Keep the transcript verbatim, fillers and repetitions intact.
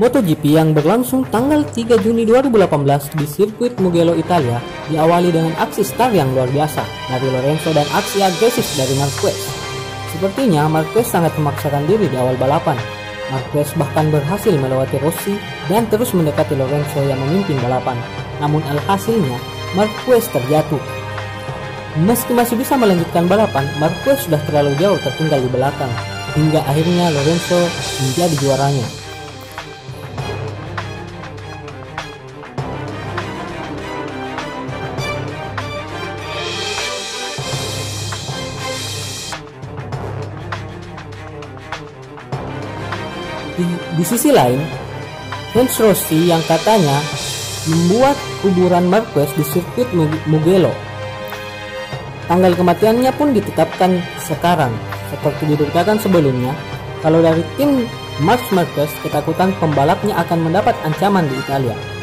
MotoGP yang berlangsung tanggal tiga Juni dua ribu delapan belas di sirkuit Mugello, Italia diawali dengan aksi start yang luar biasa dari Lorenzo dan aksi agresif dari Marquez. Sepertinya Marquez sangat memaksakan diri di awal balapan. Marquez bahkan berhasil melewati Rossi dan terus mendekati Lorenzo yang memimpin balapan. Namun alhasilnya Marquez terjatuh. Meski masih bisa melanjutkan balapan, Marquez sudah terlalu jauh tertinggal di belakang, hingga akhirnya Lorenzo menjadi juaranya. Di, di sisi lain, Hans Rossi yang katanya membuat kuburan Marquez di sirkuit Mugello. Tanggal kematiannya pun ditetapkan sekarang, seperti diberitakan sebelumnya. Kalau dari tim Marc Marquez, ketakutan pembalapnya akan mendapat ancaman di Italia.